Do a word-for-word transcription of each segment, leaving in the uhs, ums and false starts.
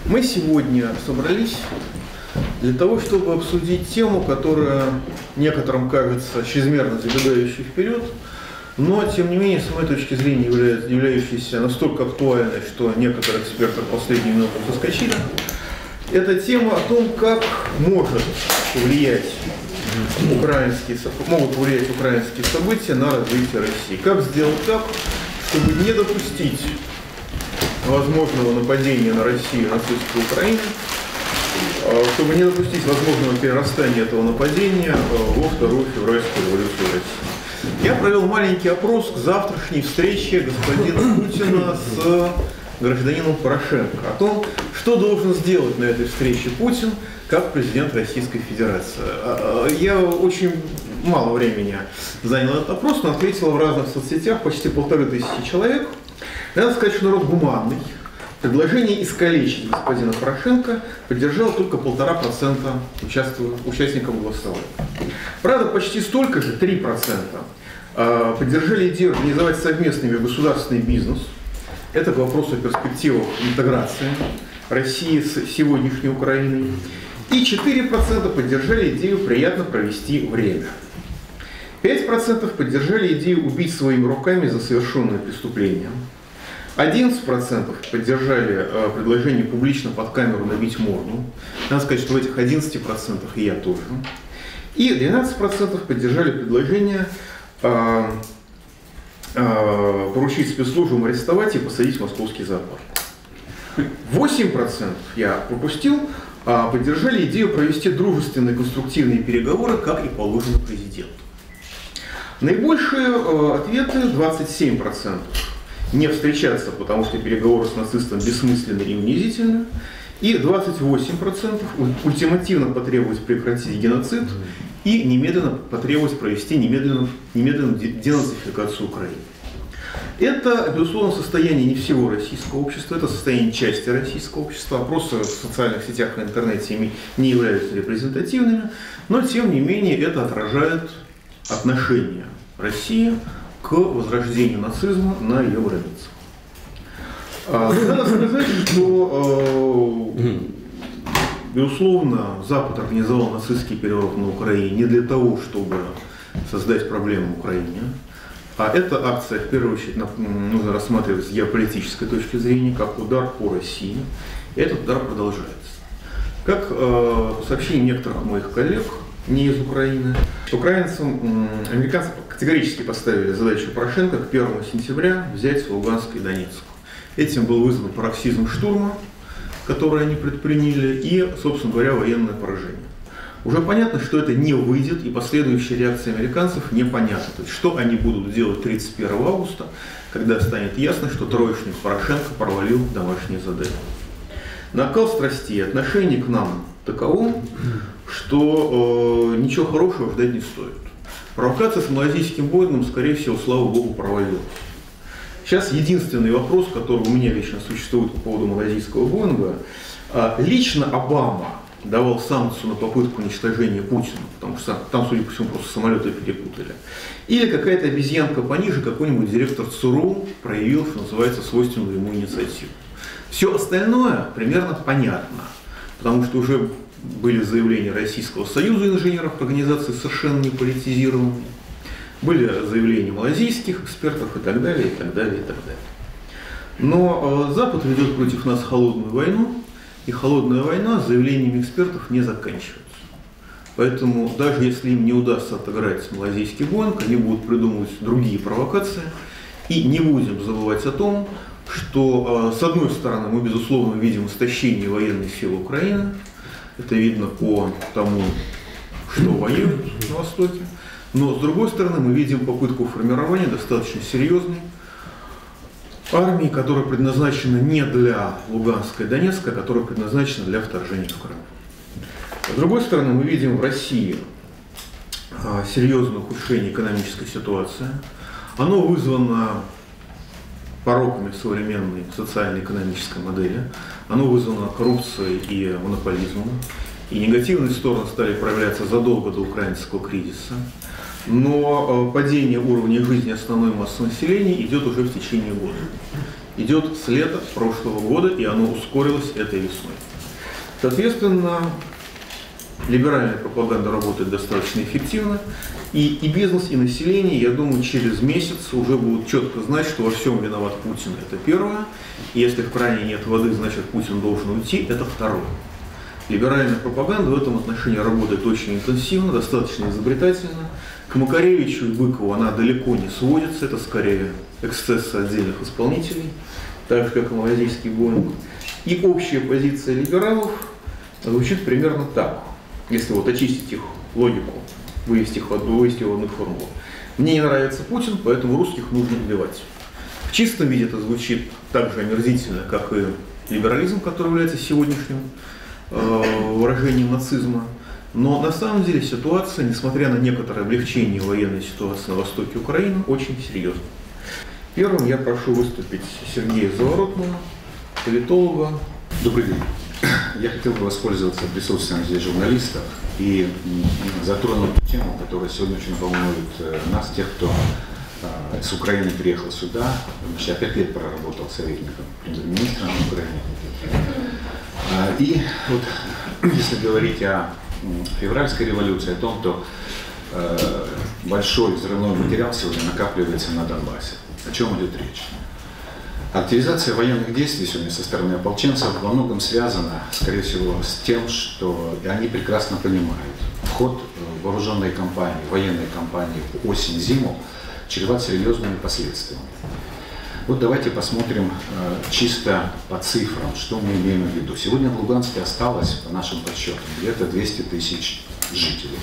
Мы сегодня собрались для того, чтобы обсудить тему, которая некоторым кажется чрезмерно забегающей вперед, но, тем не менее, с моей точки зрения, является, являющейся настолько актуальной, что некоторые эксперты в последнюю минуту соскочили. Это тема о том, как может влиять украинские, могут влиять украинские события на развитие России. Как сделать так, чтобы не допустить возможного нападения на Россию нацистской Украины, чтобы не допустить возможного перерастания этого нападения во Вторую февральскую революцию в России. Я провел маленький опрос к завтрашней встрече господина Путина с гражданином Порошенко о том, что должен сделать на этой встрече Путин как президент Российской Федерации. Я очень мало времени занял этот опрос, но ответил в разных соцсетях почти полторы тысячи человек. Надо сказать, что народ гуманный. Предложение искалечить господина Порошенко поддержало только полтора процента участников голосования. Правда, почти столько же, три процента, поддержали идею организовать совместный межгосударственный бизнес. Это к вопросу о перспективах интеграции России с сегодняшней Украиной. И четыре процента поддержали идею приятно провести время. пять процентов поддержали идею убить своими руками за совершенное преступление. одиннадцать процентов поддержали э, предложение публично под камеру набить морду. Надо сказать, что в этих одиннадцати процентах и я тоже. И двенадцать процентов поддержали предложение э, э, поручить спецслужбам арестовать и посадить в московский зоопарк. восемь процентов я пропустил, э, поддержали идею провести дружественные конструктивные переговоры, как и положено президенту. Наибольшие э, ответы двадцать семь процентов. Не встречаться, потому что переговоры с нацистом бессмысленны и унизительны. И двадцать восемь процентов ультимативно потребовать прекратить геноцид и немедленно потребовать провести немедленную, немедленную денацификацию Украины. Это, безусловно, состояние не всего российского общества, это состояние части российского общества. Опросы в социальных сетях и интернете не являются репрезентативными, но, тем не менее, это отражает отношение России к возрождению нацизма на ее границах. Надо сказать, что, безусловно, Запад организовал нацистский переворот на Украине не для того, чтобы создать проблему Украине, а эта акция, в первую очередь, нужно рассматривать с геополитической точки зрения, как удар по России, и этот удар продолжается. Как по сообщениям некоторых моих коллег, не из Украины, украинцам, американцы категорически поставили задачу Порошенко к первому сентября взять Луганск и Донецк. Этим был вызван пароксизм штурма, который они предприняли, и, собственно говоря, военное поражение. Уже понятно, что это не выйдет, и последующая реакция американцев непонятна. То есть, что они будут делать тридцать первого августа, когда станет ясно, что троечник Порошенко провалил домашнее задание. Накал страстей, отношение к нам таково, что э, ничего хорошего ждать не стоит. Провокация с малазийским Боингом, скорее всего, слава богу, провалилась. Сейчас единственный вопрос, который у меня лично существует по поводу малазийского Боинга. Лично Обама давал санкцию на попытку уничтожения Путина, потому что там, судя по всему, просто самолеты перепутали. Или какая-то обезьянка пониже, какой-нибудь директор ЦРУ проявил, что называется, свойственную ему инициативу. Все остальное примерно понятно, потому что уже были заявления Российского союза инженеров, организации совершенно не политизированные, были заявления малазийских экспертов и так далее, и так далее, и так далее. Но э, Запад ведет против нас холодную войну, и холодная война с заявлениями экспертов не заканчивается. Поэтому даже если им не удастся отыграть малазийский Боинг, они будут придумывать другие провокации. И не будем забывать о том, что э, с одной стороны мы, безусловно, видим истощение военной силы Украины. Это видно по тому, что воюют на Востоке. Но, с другой стороны, мы видим попытку формирования достаточно серьезной армии, которая предназначена не для Луганска и Донецка, а которая предназначена для вторжения в Крым. С другой стороны, мы видим в России серьезное ухудшение экономической ситуации. Оно вызвано пороками современной социально-экономической модели. Оно вызвано коррупцией и монополизмом. И негативные стороны стали проявляться задолго до украинского кризиса. Но падение уровня жизни основной массы населения идет уже в течение года. идет с лета прошлого года, и оно ускорилось этой весной. Соответственно, либеральная пропаганда работает достаточно эффективно, и, и бизнес, и население, я думаю, через месяц уже будут четко знать, что во всем виноват Путин, это первое, и если в кране нет воды, значит Путин должен уйти, это второе. Либеральная пропаганда в этом отношении работает очень интенсивно, достаточно изобретательно. К Макаревичу и Быкову она далеко не сводится, это скорее эксцессы отдельных исполнителей, так же как и малазийский Боинг. И общая позиция либералов звучит примерно так, если вот очистить их логику, вывести их в одну, вывести в одну формулу. Мне не нравится Путин, поэтому русских нужно убивать. В чистом виде это звучит так же омерзительно, как и либерализм, который является сегодняшним э, выражением нацизма. Но на самом деле ситуация, несмотря на некоторое облегчение военной ситуации на востоке Украины, очень серьезна. Первым я прошу выступить Сергея Заворотного, политолога. Добрый день. Я хотел бы воспользоваться присутствием здесь журналистов и затронуть тему, которая сегодня очень волнует нас, тех, кто с Украины приехал сюда. Я пять лет проработал советником премьер-министра Украины. И вот если говорить о февральской революции, о том, что большой взрывной материал сегодня накапливается на Донбассе. О чем идет речь? Активизация военных действий сегодня со стороны ополченцев во многом связана, скорее всего, с тем, что они прекрасно понимают, вход вооруженной кампании, военной кампании осень-зиму чреват серьезными последствиями. Вот давайте посмотрим чисто по цифрам, что мы имеем в виду. Сегодня в Луганске осталось, по нашим подсчетам, где-то двести тысяч жителей.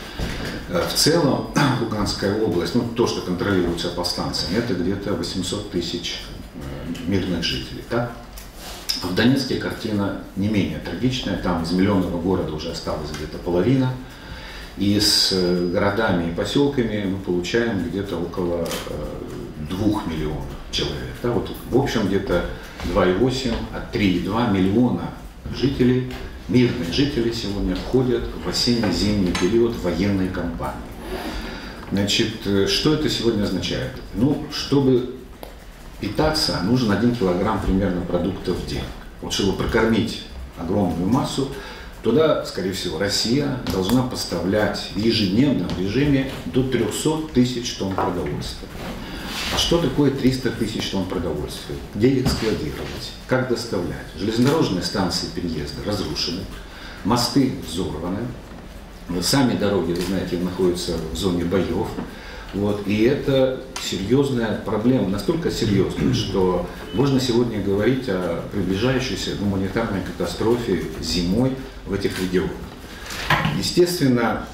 В целом, Луганская область, ну то, что контролируется повстанцами, это где-то восемьсот тысяч мирных жителей. Так? В Донецке картина не менее трагичная. Там из миллионного города уже осталась где-то половина. И с городами и поселками мы получаем где-то около двух миллионов человек. Да? Вот, в общем, где-то два и восемь, от три и два миллиона жителей, мирных жителей сегодня входят в осенне-зимний период военной кампании. Значит, что это сегодня означает? Ну, чтобы питаться, нужен один килограмм примерно продуктов в день. Вот чтобы прокормить огромную массу, туда, скорее всего, Россия должна поставлять в ежедневном режиме до трёхсот тысяч тонн продовольствия. А что такое триста тысяч тонн продовольствия? Где их складировать? Как доставлять? Железнодорожные станции переезда разрушены, мосты взорваны, сами дороги, вы знаете, находятся в зоне боев. Вот, и это серьезная проблема, настолько серьезная, что можно сегодня говорить о приближающейся гуманитарной катастрофе зимой в этих регионах. Естественно,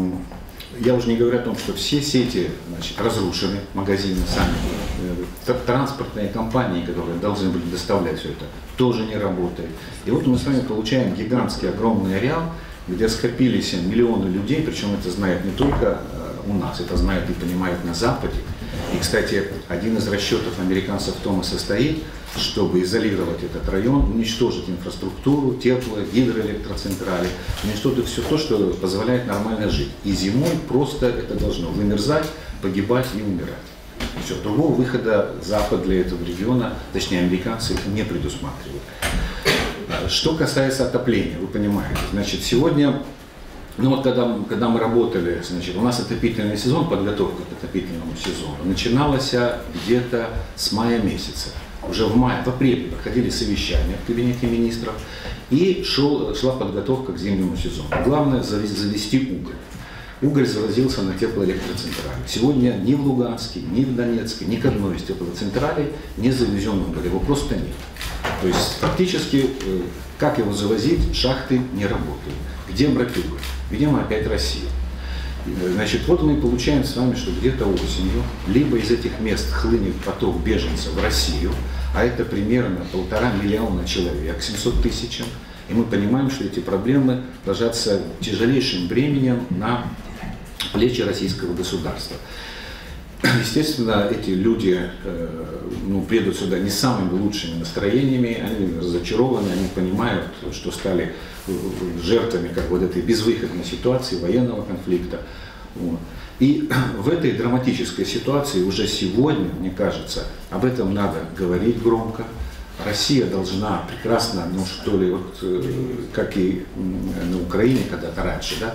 я уже не говорю о том, что все сети, значит, разрушены, магазины сами, транспортные компании, которые должны были доставлять все это, тоже не работают. И вот мы с вами получаем гигантский огромный ареал, где скопились миллионы людей, причем это знают не только у нас, это знают и понимают на Западе. И, кстати, один из расчетов американцев в том и состоит, чтобы изолировать этот район, уничтожить инфраструктуру, тепло, гидроэлектроцентрали, уничтожить все то, что позволяет нормально жить. И зимой просто это должно вымерзать, погибать и умирать. Все, другого выхода Запад для этого региона, точнее американцы, не предусматривают. Что касается отопления, вы понимаете, значит, сегодня, ну вот когда, когда мы работали, значит, у нас отопительный сезон, подготовка к отопительному сезону, начиналась где-то с мая месяца. Уже в мае, в апреле проходили совещания в кабинете министров, и шел, шла подготовка к зимнему сезону. Главное завести уголь. Уголь завозился на теплоэлектроцентрали. Сегодня ни в Луганске, ни в Донецке, ни к одной из теплоцентралей не завезен уголь, его просто нет. То есть фактически, как его завозить, шахты не работают. Где брать уголь? Видимо, опять Россия. Значит, вот мы получаем с вами, что где-то осенью, либо из этих мест хлынет поток беженцев в Россию, а это примерно полтора миллиона человек, семьсот тысяч, и мы понимаем, что эти проблемы ложатся тяжелейшим бременем на плечи российского государства. Естественно, эти люди э, ну, приедут сюда не с самыми лучшими настроениями, они разочарованы, они понимают, что стали жертвами как вот этой безвыходной ситуации, военного конфликта. Вот. И в этой драматической ситуации уже сегодня, мне кажется, об этом надо говорить громко. Россия должна прекрасно, ну что ли, вот как и на Украине когда-то раньше, да,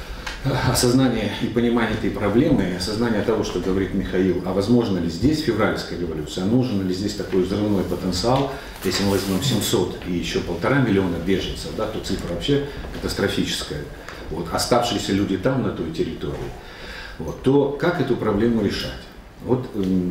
осознание и понимание этой проблемы, и осознание того, что говорит Михаил, а возможно ли здесь февральская революция, а нужен ли здесь такой взрывной потенциал, если мы возьмем семьсот и еще полтора миллиона беженцев, да, то цифра вообще катастрофическая, вот, оставшиеся люди там, на той территории, вот, то как эту проблему решать? Вот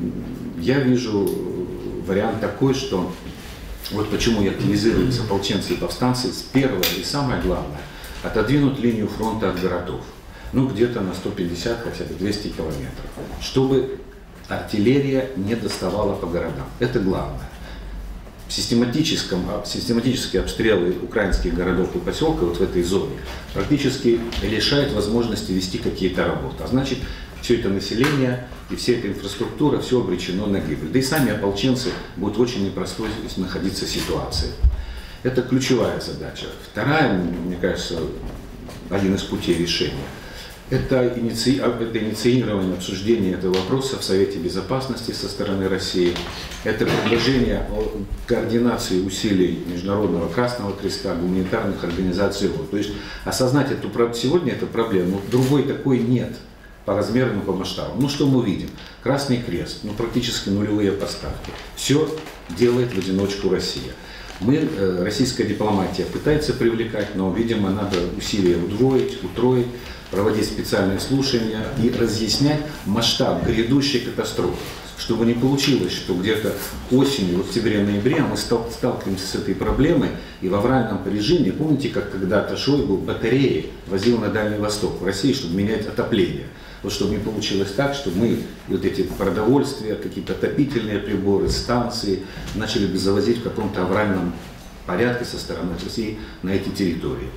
я вижу вариант такой, что вот почему и активизируются ополченцы и повстанцы, первое и самое главное, отодвинуть линию фронта от городов, ну где-то на сто пятьдесят, хотя бы двести километров, чтобы артиллерия не доставала по городам. Это главное. Систематическом, систематические обстрелы украинских городов и поселков вот в этой зоне практически лишают возможности вести какие-то работы. А значит, все это население и вся эта инфраструктура, все обречено на гибель. Да и сами ополченцы будут в очень непростой находиться ситуации. Это ключевая задача. Вторая, мне кажется, один из путей решения, это, иници... это инициирование обсуждения этого вопроса в Совете Безопасности со стороны России. Это предложение о координации усилий Международного Красного Креста, гуманитарных организаций. То есть осознать эту сегодня эту проблему, другой такой нет по размерам и по масштабам. Ну что мы видим? Красный Крест, ну практически нулевые поставки. Все делает в одиночку Россия. Мы, российская дипломатия пытается привлекать, но, видимо, надо усилия удвоить, утроить, проводить специальные слушания и разъяснять масштаб грядущей катастрофы, чтобы не получилось, что где-то осенью, в октябре-ноябре мы сталкиваемся с этой проблемой, и в авральном режиме, помните, как когда-то Шойгу батареи возил на Дальний Восток в России, чтобы менять отопление. Вот чтобы не получилось так, что мы вот эти продовольствия, какие-то отопительные приборы, станции начали бы завозить в каком-то авральном порядке со стороны России на эти территории.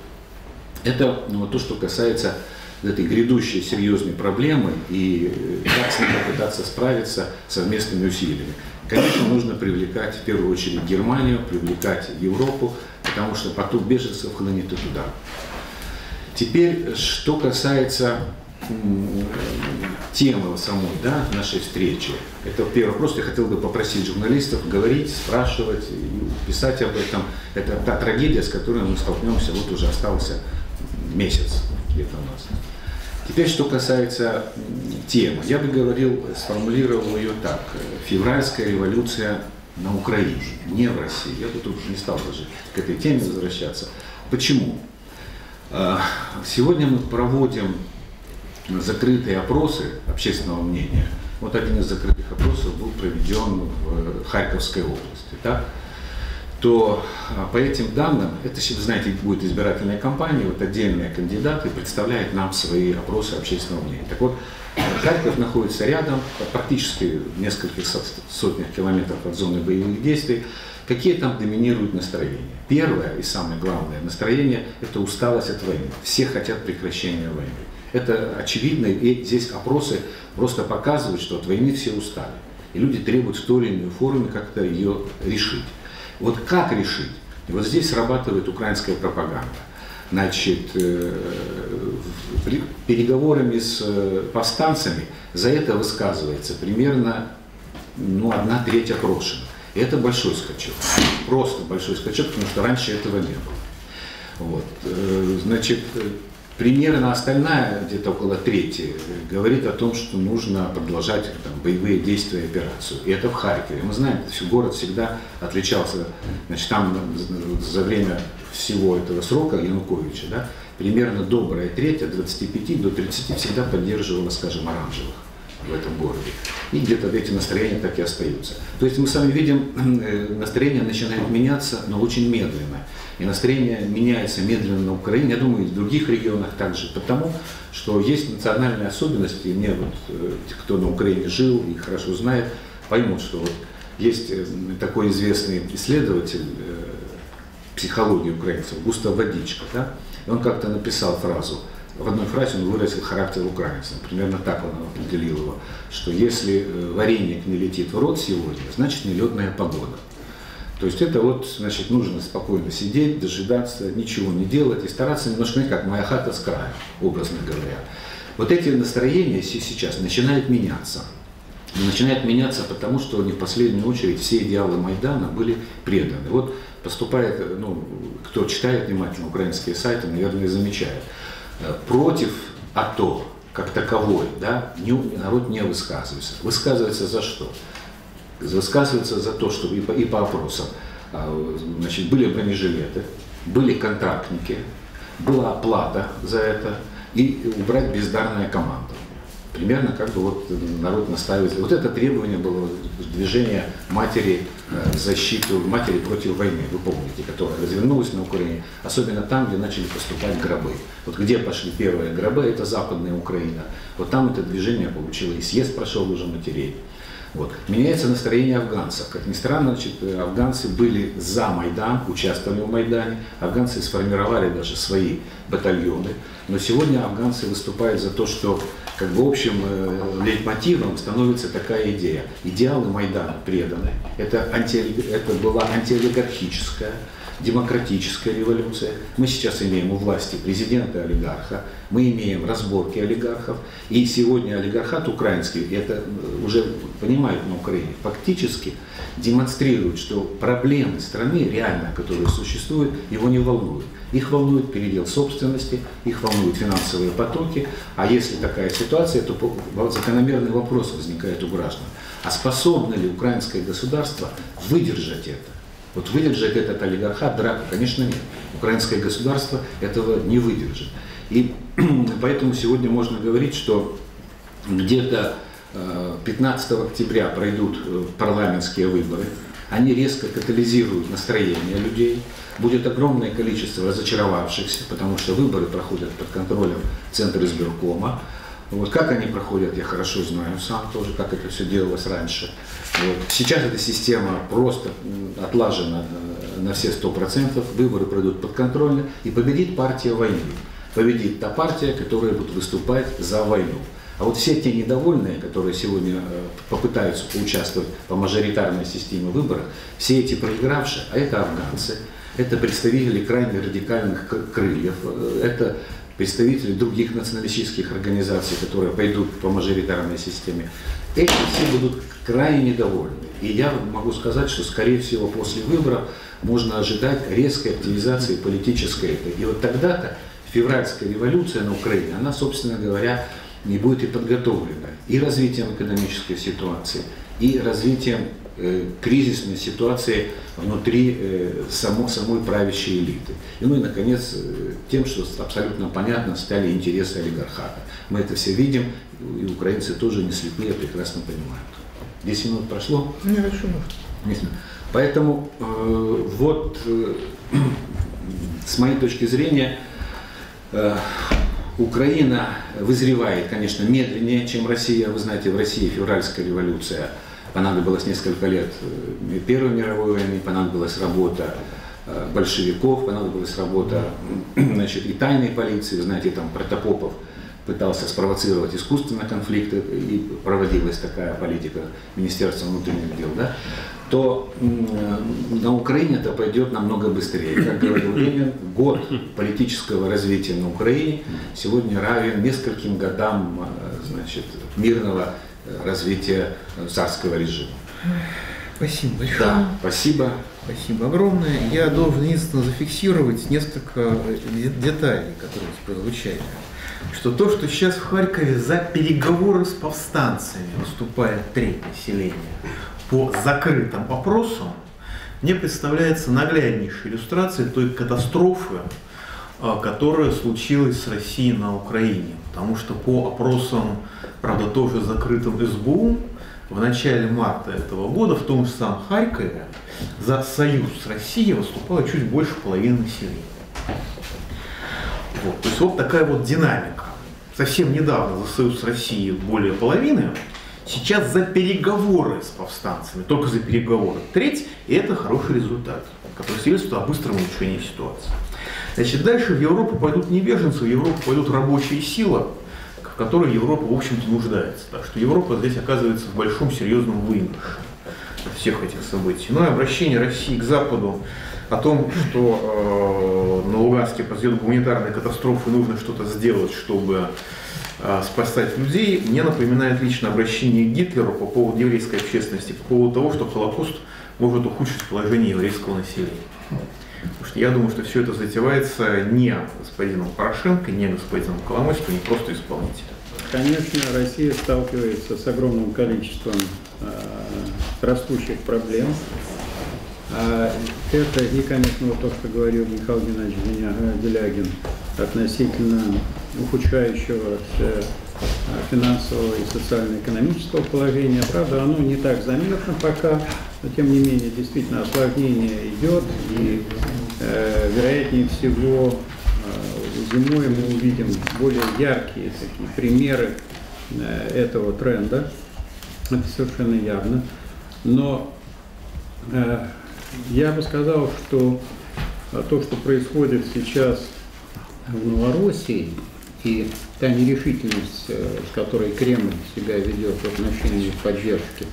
Это ну, то, что касается этой грядущей серьезной проблемы и как с ней попытаться справиться совместными усилиями. Конечно, нужно привлекать в первую очередь Германию, привлекать Европу, потому что поток беженцев хлынет и туда. Теперь, что касается темы самой, да, нашей встречи. Это первый вопрос. Я хотел бы попросить журналистов говорить, спрашивать, писать об этом. Это та трагедия, с которой мы столкнемся, вот уже остался месяц где-то у нас. Теперь, что касается темы. Я бы говорил, сформулировал ее так. Февральская революция на Украине, не в России. Я тут уже не стал даже к этой теме возвращаться. Почему? Сегодня мы проводим закрытые опросы общественного мнения. Вот один из закрытых опросов был проведен в Харьковской области. Так? То по этим данным, это, вы знаете, будет избирательная кампания, вот отдельные кандидаты представляют нам свои опросы общественного мнения. Так вот, Харьков находится рядом, практически в нескольких сотнях километров от зоны боевых действий. Какие там доминируют настроения? Первое и самое главное настроение – это усталость от войны. Все хотят прекращения войны. Это очевидно, и здесь опросы просто показывают, что от войны все устали. И люди требуют в той или иной форме как-то ее решить. Вот как решить? И вот здесь срабатывает украинская пропаганда. Значит, переговорами с повстанцами за это высказывается примерно ну, одна треть опрошенных. И это большой скачок. Просто большой скачок, потому что раньше этого не было. Вот. Значит, примерно остальная, где-то около трети, говорит о том, что нужно продолжать там, боевые действия и операцию. И это в Харькове. Мы знаем, что город всегда отличался, значит, там за время всего этого срока Януковича, да, примерно добрая треть, от двадцати пяти до тридцати всегда поддерживала, скажем, оранжевых в этом городе. И где-то эти настроения так и остаются. То есть мы с вами видим, настроение начинает меняться, но очень медленно. И настроение меняется медленно на Украине, я думаю, и в других регионах также, потому что есть национальные особенности, и мне вот, кто на Украине жил и хорошо знает, поймут, что вот есть такой известный исследователь психологии украинцев, Густав Водичка, да? И он как-то написал фразу, в одной фразе он выразил характер украинца, примерно так он определил его, что если вареник не летит в рот сегодня, значит нелетная погода. То есть это вот, значит, нужно спокойно сидеть, дожидаться, ничего не делать и стараться немножко, как моя хата с краю, образно говоря. Вот эти настроения сейчас начинают меняться. И начинают меняться потому, что не в последнюю очередь все идеалы Майдана были преданы. Вот поступает, ну, кто читает внимательно украинские сайты, наверное, замечает. Против АТО как таковой, да, народ не высказывается. Высказывается за что? Высказывается за то, что и по, и по опросам, значит, были бронежилеты, были контрактники, была оплата за это и убрать бездарное командование. Примерно как бы вот народ настаивает. Вот это требование было движение матери в защиту, матери против войны, вы помните, которая развернулась на Украине, особенно там, где начали поступать гробы. Вот где пошли первые гробы, это Западная Украина. Вот там это движение получило, и съезд прошел уже матерей. Вот. Меняется настроение афганцев. Как ни странно, значит, афганцы были за Майдан, участвовали в Майдане, афганцы сформировали даже свои батальоны. Но сегодня афганцы выступают за то, что как бы общим э, лейтмотивом становится такая идея. Идеалы Майдана преданы. Это, анти, это была антиолигархическая, демократическая революция. Мы сейчас имеем у власти президента-олигарха, мы имеем разборки олигархов. И сегодня олигархат украинский, и это уже понимают на Украине, фактически демонстрирует, что проблемы страны, реально, которые существуют, его не волнуют. Их волнует передел собственности, их волнуют финансовые потоки. А если такая ситуация, то закономерный вопрос возникает у граждан. А способно ли украинское государство выдержать это? Вот выдержать этот олигархат, драку, конечно, нет. Украинское государство этого не выдержит. И поэтому сегодня можно говорить, что где-то пятнадцатого октября пройдут парламентские выборы. Они резко катализируют настроение людей. Будет огромное количество разочаровавшихся, потому что выборы проходят под контролем Центра избиркома. Вот как они проходят, я хорошо знаю сам тоже, как это все делалось раньше. Вот. Сейчас эта система просто отлажена на все сто процентов, выборы пройдут подконтрольно, и победит партия войны. Победит та партия, которая будет выступать за войну. А вот все те недовольные, которые сегодня попытаются поучаствовать по мажоритарной системе выборов, все эти проигравшие, а это афганцы, это представители крайне радикальных крыльев, это представители других националистических организаций, которые пойдут по мажоритарной системе, эти все будут крайне недовольны. И я могу сказать, что, скорее всего, после выборов можно ожидать резкой активизации политической. И вот тогда-то февральская революция на Украине, она, собственно говоря, не будет и подготовлена и развитием экономической ситуации, и развитием э, кризисной ситуации внутри э, само, самой правящей элиты. И, ну и, наконец, э, тем, что абсолютно понятно стали интересы олигархата. Мы это все видим, и украинцы тоже не слепые, прекрасно понимают. десять минут прошло? Не, еще можно. Поэтому э, вот э, с моей точки зрения, э, Украина вызревает, конечно, медленнее, чем Россия. Вы знаете, в России февральская революция, понадобилось несколько лет Первой мировой войны, понадобилась работа большевиков, понадобилась работа, значит, и тайной полиции. Вы знаете, там Протопопов пытался спровоцировать искусственно конфликты, и проводилась такая политика Министерства внутренних дел, да, то на Украине это пойдет намного быстрее. Как говорил Ленин, год политического развития на Украине сегодня равен нескольким годам, значит, мирного развития царского режима. Спасибо большое. Да, спасибо. Спасибо огромное. Я должен единственно зафиксировать несколько деталей, которые прозвучали. Что то, что сейчас в Харькове за переговоры с повстанцами выступает треть населения по закрытым опросам, мне представляется нагляднейшей иллюстрацией той катастрофы, которая случилась с Россией на Украине. Потому что по опросам, правда, тоже закрытым эс бэ у, в начале марта этого года в том же самом Харькове за союз с Россией выступало чуть больше половины населения. Вот, то есть вот такая вот динамика. Совсем недавно за союз с Россией более половины, сейчас за переговоры с повстанцами, только за переговоры треть, и это хороший результат, который свидетельствует о быстром улучшении ситуации. Значит, дальше в Европу пойдут не беженцы, в Европу пойдут рабочая сила, в которой Европа, в общем-то, нуждается. Так что Европа здесь оказывается в большом серьезном выигрыше от всех этих событий. Ну и обращение России к Западу о том, что э, на Луганске произойдет гуманитарная катастрофа и нужно что-то сделать, чтобы спасать людей, мне напоминает лично обращение к Гитлеру по поводу еврейской общественности, по поводу того, что Холокост может ухудшить положение еврейского населения. Потому что я думаю, что все это затевается не господином Порошенко, не господином Коломойским, не просто исполнителем. Конечно, Россия сталкивается с огромным количеством э, растущих проблем. А это и, конечно, вот то, что говорил Михаил Геннадьевич Делягин относительно ухудшающегося финансового и социально-экономического положения. Правда, оно не так заметно пока, но тем не менее действительно осложнение идет, и э, вероятнее всего э, зимой мы увидим более яркие такие примеры э, этого тренда. Это совершенно явно. Но э, я бы сказал, что то, что происходит сейчас в Новороссии, и та нерешительность, с которой Кремль себя ведет в отношении поддержки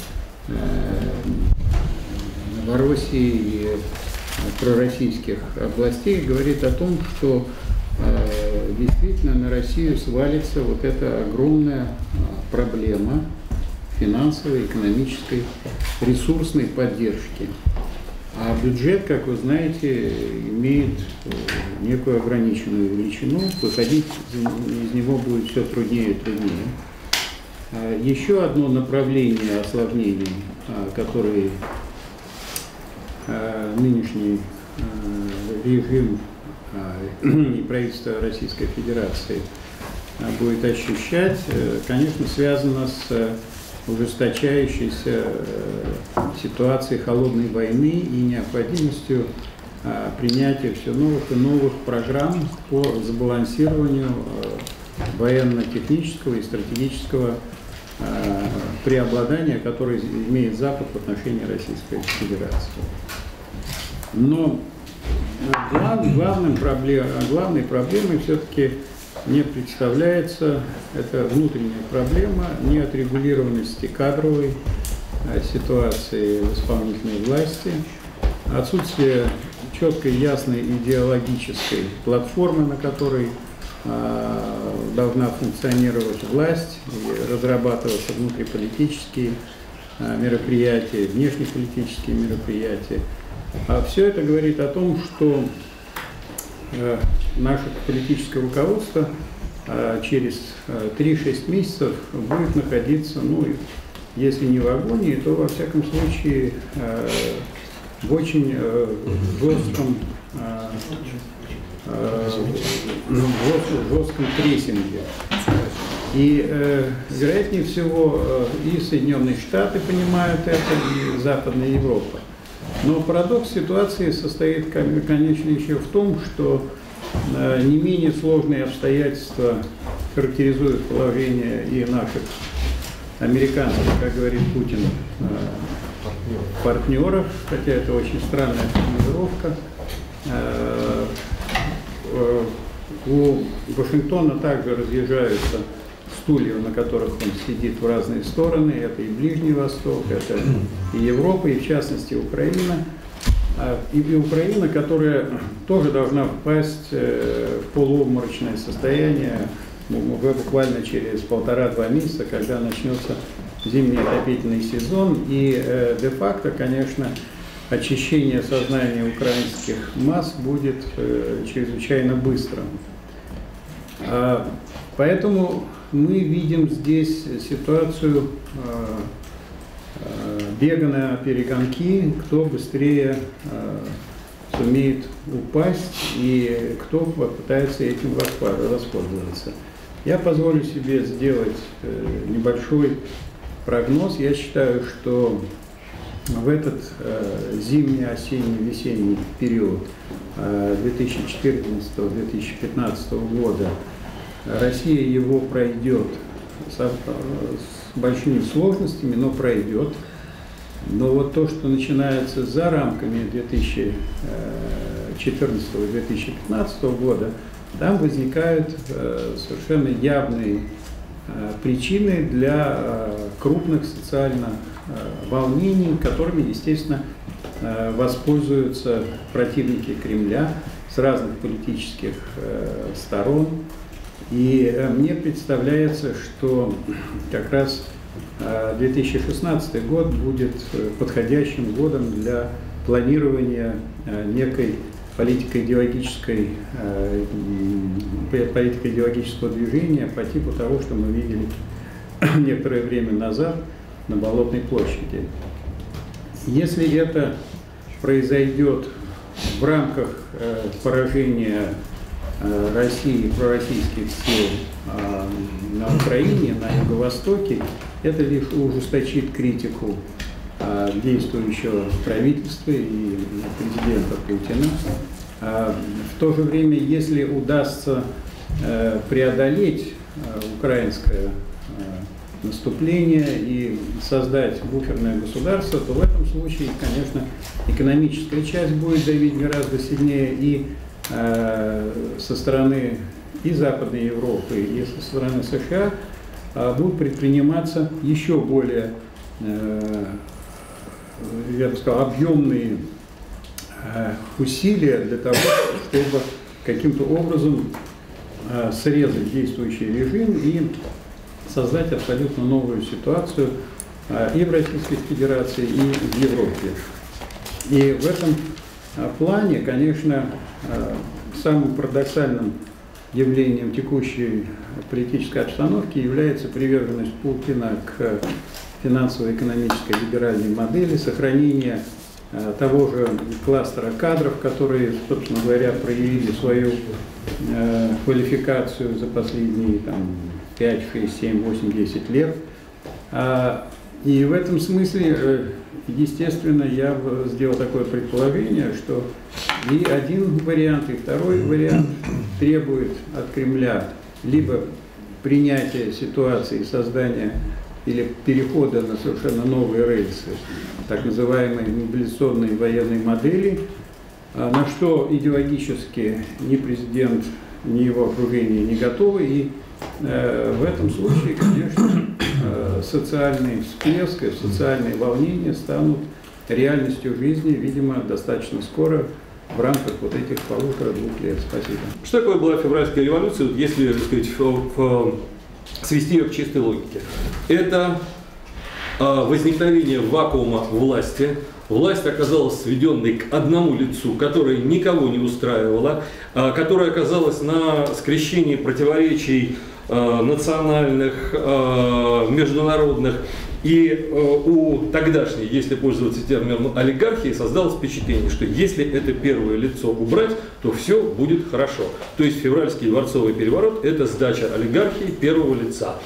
Новороссии и пророссийских областей, говорит о том, что действительно на Россию свалится вот эта огромная проблема финансовой, экономической, ресурсной поддержки. А бюджет, как вы знаете, имеет некую ограниченную величину, выходить из него будет все труднее и труднее. Еще одно направление осложнений, которое нынешний режим и правительство Российской Федерации будет ощущать, конечно, связано с ужесточающейся ситуации холодной войны и необходимостью принятия все новых и новых программ по забалансированию военно-технического и стратегического преобладания, которое имеет Запад в отношении Российской Федерации. Но глав, главным проблем, главной проблемой все-таки мне представляется это внутренняя проблема неотрегулированности кадровой ситуации в исполнительной власти, отсутствие четкой, ясной идеологической платформы, на которой э, должна функционировать власть и разрабатываться внутриполитические э, мероприятия, внешнеполитические мероприятия. А все это говорит о том, что э, наше политическое руководство э, через э, три-шесть месяцев будет находиться, ну, если не в агонии, то во всяком случае э, в очень э, жестком, э, э, жестком прессинге. И э, вероятнее всего э, и Соединенные Штаты понимают это, и Западная Европа. Но парадокс ситуации состоит, конечно, еще в том, что э, не менее сложные обстоятельства характеризуют положение и наших американцев, как говорит Путин, партнеров, хотя это очень странная формулировка. У Вашингтона также разъезжаются стулья, на которых он сидит в разные стороны. Это и Ближний Восток, это и Европа, и в частности Украина. И Украина, которая тоже должна впасть в полуобморочное состояние буквально через полтора-два месяца, когда начнется зимний отопительный сезон, и э, де-факто, конечно, очищение сознания украинских масс будет э, чрезвычайно быстрым. А, поэтому мы видим здесь ситуацию э, э, бега на перегонки, кто быстрее э, сумеет упасть и кто попытается этим воспользоваться. Я позволю себе сделать э, небольшой прогноз. Я считаю, что в этот э, зимний, осенний, весенний период э, две тысячи четырнадцатого — две тысячи пятнадцатого года Россия его пройдет со, с большими сложностями, но пройдет. Но вот то, что начинается за рамками две тысячи четырнадцатого — две тысячи пятнадцатого года, там возникают э, совершенно явные э, причины для э, крупных социальных э, волнений, которыми, естественно, э, воспользуются противники Кремля с разных политических э, сторон. И мне представляется, что как раз две тысячи шестнадцатый год будет подходящим годом для планирования некой политико-идеологической, политико-идеологического движения по типу того, что мы видели некоторое время назад на Болотной площади. Если это произойдет в рамках поражения России, пророссийских сил на Украине, на Юго-Востоке, это лишь ужесточит критику действующего правительства и президента Путина. В то же время, если удастся преодолеть украинское наступление и создать буферное государство, то в этом случае, конечно, экономическая часть будет давить гораздо сильнее и со стороны и Западной Европы, и со стороны США будут предприниматься еще более, я бы сказал, объемные усилия для того, чтобы каким-то образом срезать действующий режим и создать абсолютно новую ситуацию и в Российской Федерации, и в Европе. И в этом плане, конечно, самым парадоксальным явлением текущей политической обстановки является приверженность Путина к финансово-экономической либеральной модели, сохранение того же кластера кадров, которые, собственно говоря, проявили свою квалификацию за последние там, пять, шесть, семь, восемь, десять лет. И в этом смысле, естественно, я сделал такое предположение, что и один вариант, и второй вариант требует от Кремля либо принятия ситуации, создания или перехода на совершенно новые рельсы, так называемой мобилизационной военной модели, на что идеологически ни президент, ни его окружение не готовы. И э, в этом случае, конечно, э, социальный всплеск и социальные волнения станут реальностью жизни, видимо, достаточно скоро в рамках вот этих полутора-двух лет. Спасибо. Что такое была февральская революция, если, так сказать, в, в, свести ее к чистой логике? Это э, возникновение вакуума власти. Власть оказалась сведенной к одному лицу, которое никого не устраивало, э, которое оказалось на скрещении противоречий э, национальных, э, международных. И э, у тогдашней, если пользоваться термином олигархии, создалось впечатление, что если это первое лицо убрать, то все будет хорошо. То есть февральский дворцовый переворот – это сдача олигархии первого лица.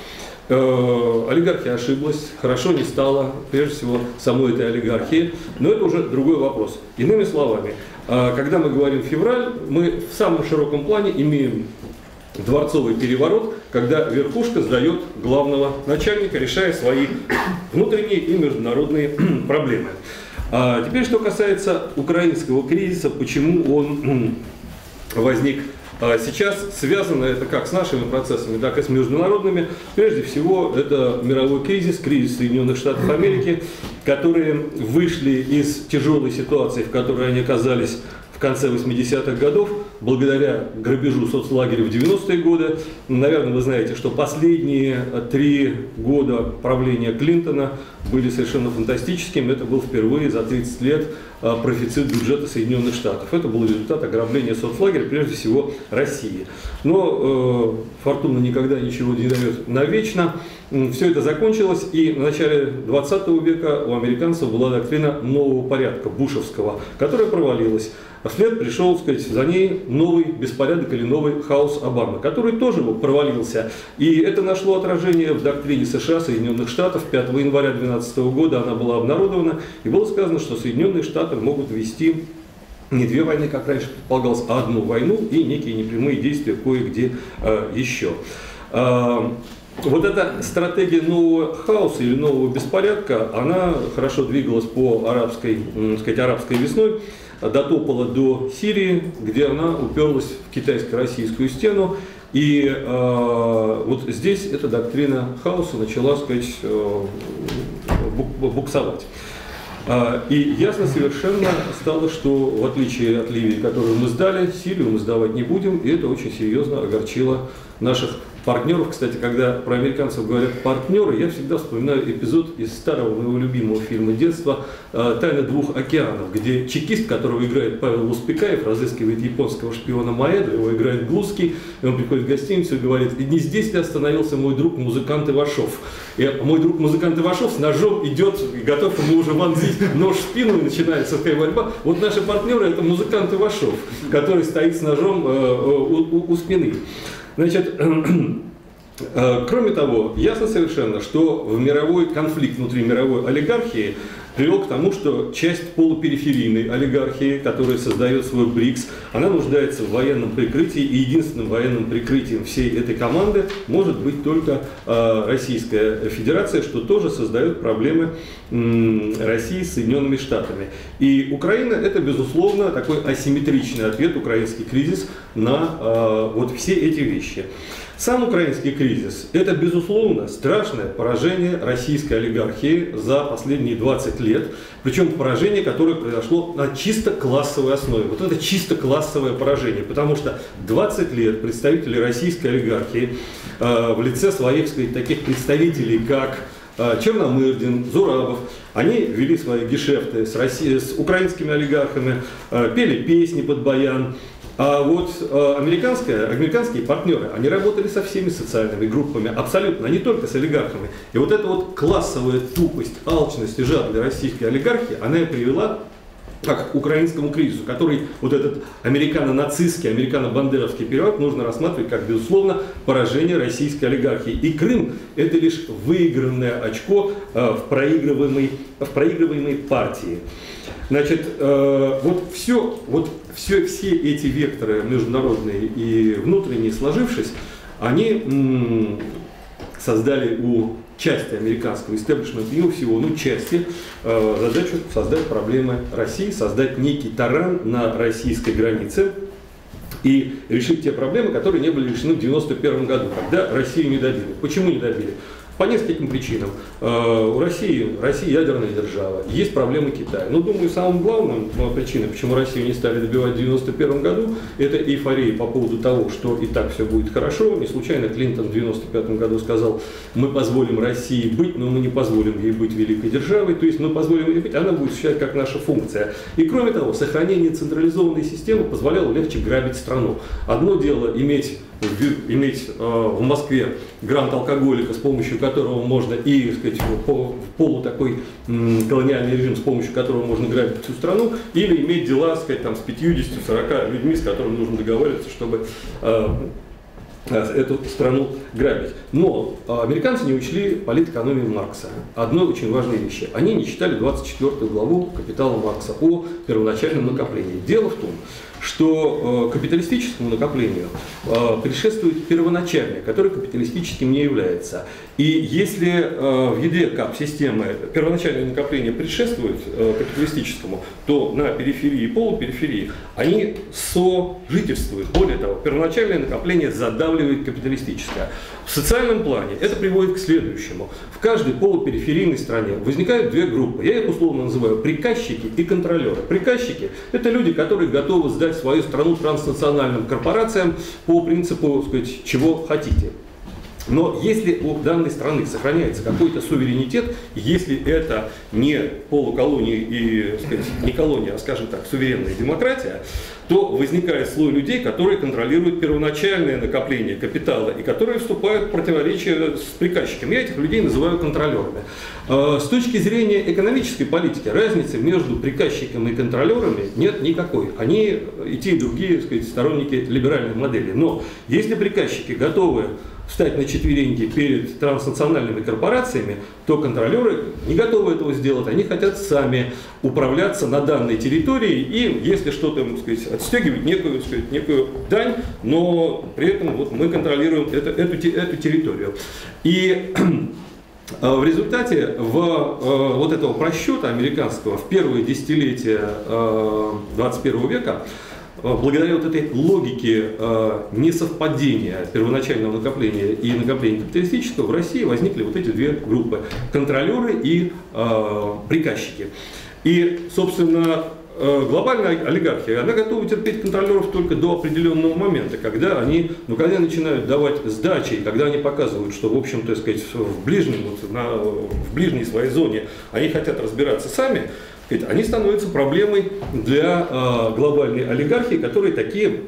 Э, олигархия ошиблась, хорошо не стало, прежде всего, самой этой олигархии, но это уже другой вопрос. Иными словами, э, когда мы говорим февраль, мы в самом широком плане имеем дворцовый переворот, когда верхушка сдает главного начальника, решая свои внутренние и международные проблемы. А теперь, что касается украинского кризиса, почему он возник сейчас, связано это как с нашими процессами, так и с международными. Прежде всего, это мировой кризис, кризис Соединенных Штатов Америки, которые вышли из тяжелой ситуации, в которой они оказались в конце восьмидесятых годов, благодаря грабежу соцлагеря в девяностые годы. Наверное, вы знаете, что последние три года правления Клинтона были совершенно фантастическими. Это был впервые за тридцать лет профицит бюджета Соединенных Штатов. Это был результат ограбления соцлагеря, прежде всего, России. Но э, фортуна никогда ничего не дает навечно. Все это закончилось, и в начале двадцатого века у американцев была доктрина нового порядка, бушевского, которая провалилась. А вслед пришел, так сказать, за ней новый беспорядок или новый хаос Обамы, который тоже провалился. И это нашло отражение в доктрине США, Соединенных Штатов. пятого января две тысячи двенадцатого года она была обнародована, и было сказано, что Соединенные Штаты могут вести не две войны, как раньше предполагалось, а одну войну и некие непрямые действия кое-где э, еще. Э, вот эта стратегия нового хаоса или нового беспорядка, она хорошо двигалась по арабской, так сказать, арабской весной, дотопала до Сирии, где она уперлась в китайско-российскую стену. И э, вот здесь эта доктрина хаоса начала, так сказать, э, буксовать. И ясно совершенно стало, что в отличие от Ливии, которую мы сдали, Сирию мы сдавать не будем, и это очень серьезно огорчило наших партнеров. Кстати, когда про американцев говорят партнеры, я всегда вспоминаю эпизод из старого моего любимого фильма детства «Тайна двух океанов», где чекист, которого играет Павел Успекаев, разыскивает японского шпиона Маэду, его играет Глузский, и он приходит в гостиницу и говорит: «И не здесь ли остановился мой друг музыкант Ивашов?» И мой друг музыкант Ивашов с ножом идет, готов ему уже вонзить нож в спину, и начинается такая борьба. Вот наши партнеры — это музыкант Ивашов, который стоит с ножом у, у, у спины. Значит, кроме того, ясно совершенно, что в мировой конфликт внутри мировой олигархии привел к тому, что часть полупериферийной олигархии, которая создает свой БРИКС, она нуждается в военном прикрытии, и единственным военным прикрытием всей этой команды может быть только э, Российская Федерация, что тоже создает проблемы э, России с Соединенными Штатами. И Украина — это, безусловно, такой асимметричный ответ, украинский кризис, на э, вот все эти вещи. Сам украинский кризис – это, безусловно, страшное поражение российской олигархии за последние двадцать лет, причем поражение, которое произошло на чисто классовой основе. Вот это чисто классовое поражение, потому что двадцать лет представители российской олигархии э, в лице своих, сказать, таких представителей, как э, Черномырдин, Зурабов, они вели свои гешефты с, Россией, с украинскими олигархами, э, пели песни под баян. А вот э, американские, американские партнеры, они работали со всеми социальными группами, абсолютно, не только с олигархами. И вот эта вот классовая тупость, алчность и жадность российской олигархии, она и привела к украинскому кризису, который вот этот американо-нацистский, американо-бандеровский период нужно рассматривать как, безусловно, поражение российской олигархии. И Крым – это лишь выигранное очко э, в, проигрываемой, в проигрываемой партии. Значит, э, вот, все, вот все, все эти векторы международные и внутренние, сложившись, они м, создали у части американского истеблишмента, не у всего, но части, э, задачу создать проблемы России, создать некий таран на российской границе и решить те проблемы, которые не были решены в девяносто первом году, когда Россию не добили. Почему не добили? По нескольким причинам. У России, Россия ядерная держава, есть проблемы Китая. Но, думаю, самым главным причиной, почему Россию не стали добивать в девяносто первом году, это эйфория по поводу того, что и так все будет хорошо. Не случайно Клинтон в девяносто пятом году сказал: мы позволим России быть, но мы не позволим ей быть великой державой. То есть мы позволим ей быть, она будет существовать как наша функция. И кроме того, сохранение централизованной системы позволяло легче грабить страну. Одно дело иметь иметь э, в Москве грант алкоголика, с помощью которого можно, и, так сказать, по, полу такой м, колониальный режим, с помощью которого можно грабить всю страну, или иметь дела, так сказать, там, с пятьюдесятью-сорока людьми, с которыми нужно договариваться, чтобы э, эту страну грабить. Но американцы не учли политэкономию Маркса. Одной очень важной вещи. Они не читали двадцать четвёртую главу «Капитала» Маркса о первоначальном накоплении. Дело в том, что капиталистическому накоплению предшествует первоначальное, которое капиталистическим не является. И если в ядре кап-системы первоначальное накопление предшествует капиталистическому, то на периферии и полупериферии они сожительствуют. Более того, первоначальное накопление задавливает капиталистическое. В социальном плане это приводит к следующему. В каждой полупериферийной стране возникают две группы. Я их условно называю приказчики и контролеры. Приказчики – это люди, которые готовы сдать свою страну транснациональным корпорациям по принципу, так сказать, чего хотите. Но если у данной страны сохраняется какой-то суверенитет, если это не полуколония и, так сказать, не колония, а, скажем так, суверенная демократия, то возникает слой людей, которые контролируют первоначальное накопление капитала и которые вступают в противоречие с приказчиками. Я этих людей называю контролерами. С точки зрения экономической политики разницы между приказчиками и контролерами нет никакой. Они и те, и другие, так сказать, сторонники либеральной модели. Но если приказчики готовы встать на четвереньки перед транснациональными корпорациями, то контролеры не готовы этого сделать. Они хотят сами управляться на данной территории и, если что-то, так сказать, отстегивать некую, так сказать, некую дань, но при этом вот мы контролируем это, эту, эту территорию. И в результате в, э, вот этого просчета американского в первые десятилетия э, двадцать первого века, благодаря вот этой логике э, несовпадения первоначального накопления и накопления капиталистического, в России возникли вот эти две группы – контролеры и э, приказчики. И, собственно, глобальная олигархия, она готова терпеть контролеров только до определенного момента, когда они, ну, когда начинают давать сдачи, когда они показывают, что, в общем, так сказать, в ближнем, вот, на, в ближней своей зоне они хотят разбираться сами, они становятся проблемой для э, глобальной олигархии, которая такие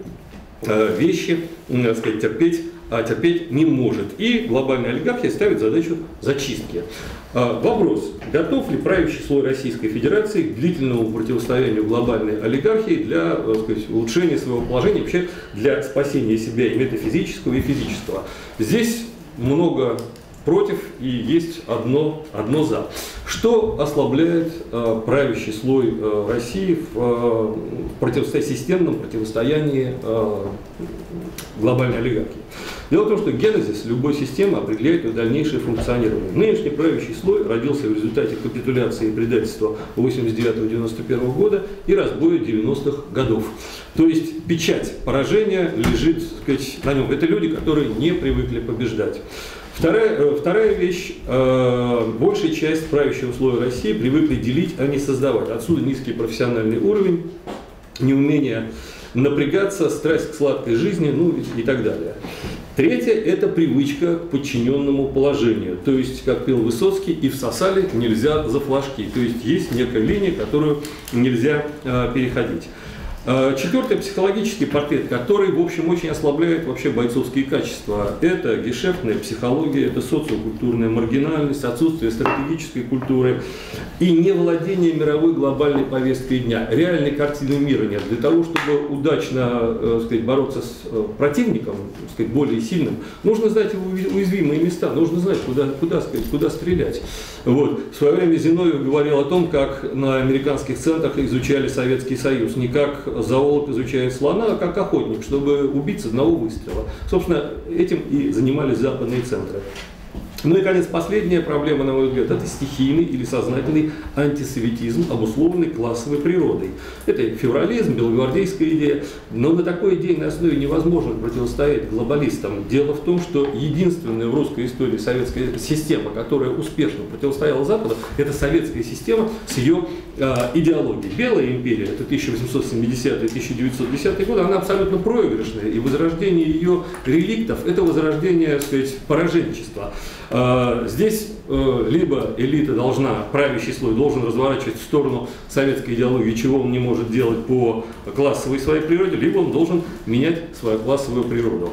э, вещи, так сказать, терпеть, э, терпеть не может. И глобальная олигархия ставит задачу зачистки. Э, вопрос, готов ли правящий слой Российской Федерации к длительному противостоянию глобальной олигархии для, так сказать, улучшения своего положения, вообще для спасения себя и метафизического, и физического. Здесь много против и есть одно, одно за. Что ослабляет э, правящий слой э, России в э, противосто... системном противостоянии э, глобальной олигархии? Дело в том, что генезис любой системы определяет ее дальнейшее функционирование. Нынешний правящий слой родился в результате капитуляции и предательства восемьдесят девятого — девяносто первого года и разбоя девяностых годов. То есть печать поражения лежит, так сказать, на нем. Это люди, которые не привыкли побеждать. Вторая, вторая вещь, э, большая часть правящего слоя России привыкли делить, а не создавать. Отсюда низкий профессиональный уровень, неумение напрягаться, страсть к сладкой жизни, ну и, и так далее. Третье – это привычка к подчиненному положению. То есть, как пел Высоцкий, и всосали нельзя за флажки. То есть, есть некая линия, которую нельзя э, переходить. Четвертый психологический портрет, который, в общем, очень ослабляет вообще бойцовские качества. Это гешефтная психология, это социокультурная маргинальность, отсутствие стратегической культуры и невладение мировой глобальной повесткой дня. Реальной картины мира нет. Для того, чтобы удачно, так сказать, бороться с противником, так сказать, более сильным, нужно знать его уязвимые места, нужно знать, куда, куда, сказать, куда стрелять. Вот. В свое время Зиновьев говорил о том, как на американских центрах изучали Советский Союз, не как зоолог изучает слона, а как охотник, чтобы убить с одного выстрела. Собственно, этим и занимались западные центры. Ну и, наконец, последняя проблема, на мой взгляд, это стихийный или сознательный антисоветизм, обусловленный классовой природой. Это феврализм, белогвардейская идея, но на такой идейной основе невозможно противостоять глобалистам. Дело в том, что единственная в русской истории советская система, которая успешно противостояла Западу, это советская система с ее э, идеологией. Белая империя, это тысяча восемьсот семидесятые — тысяча девятьсот десятые годы, она абсолютно проигрышная, и возрождение ее реликтов – это возрождение, так сказать, пораженчества. Здесь либо элита должна, правящий слой должен разворачивать в сторону советской идеологии, чего он не может делать по классовой своей природе, либо он должен менять свою классовую природу.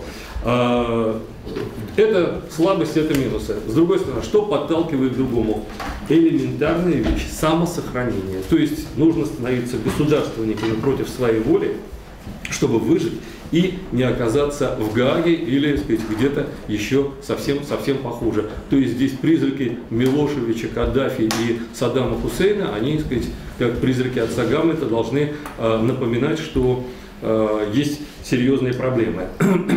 Это слабость, это минусы. С другой стороны, что подталкивает к другому? Элементарная вещь – самосохранение. То есть нужно становиться государственниками против своей воли, чтобы выжить и не оказаться в Гааге или, так сказать, где-то еще совсем-совсем похуже. То есть здесь призраки Милошевича, Каддафи и Саддама Хусейна, они, так сказать, как призраки отца Гамлета, должны э, напоминать, что э, есть серьезные проблемы.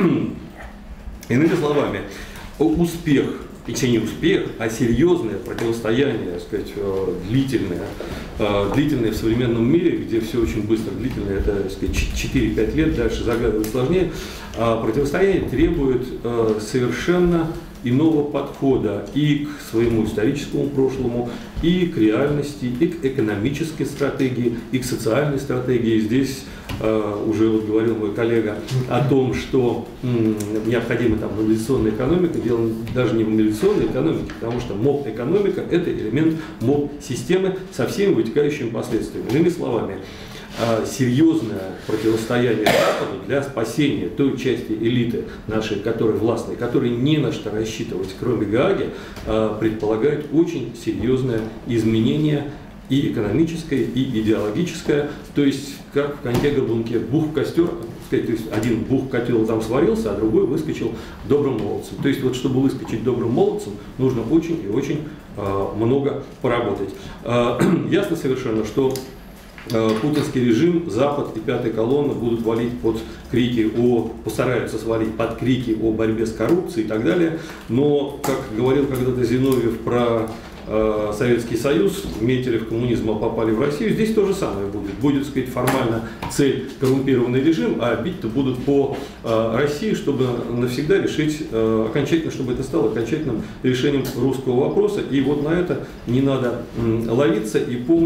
Иными словами, успех, и не успех, а серьезное противостояние, так сказать, длительное, длительное в современном мире, где все очень быстро длительное, это, так сказать, четыре-пять лет, дальше заглядывать сложнее, противостояние требует совершенно иного подхода и к своему историческому прошлому, и к реальности, и к экономической стратегии, и к социальной стратегии. Здесь э, уже вот говорил мой коллега о том, что м, необходима там мобилизационная экономика. Дело даже не в мобилизационной экономике, потому что моб-экономика – это элемент моб-системы со всеми вытекающими последствиями. Иными словами, серьезное противостояние Западу для спасения той части элиты нашей, которая властной, которой не на что рассчитывать, кроме Гааги, предполагает очень серьезное изменение и экономическое, и идеологическое. То есть, как в коньке-горбунке, бух в костер, то есть один бух в котел там сварился, а другой выскочил добрым молодцем. То есть, вот чтобы выскочить добрым молодцем, нужно очень и очень много поработать. Ясно совершенно, что путинский режим, Запад и пятая колонна будут валить под крики о, постараются свалить под крики о борьбе с коррупцией и так далее. Но, как говорил когда-то Зиновьев про э, Советский Союз, метили в коммунизм, а попали в Россию, здесь то же самое будет. Будет, так сказать, формально цель коррумпированный режим, а бить-то будут по э, России, чтобы навсегда решить, э, окончательно, чтобы это стало окончательным решением русского вопроса. И вот на это не надо э, ловиться и помнить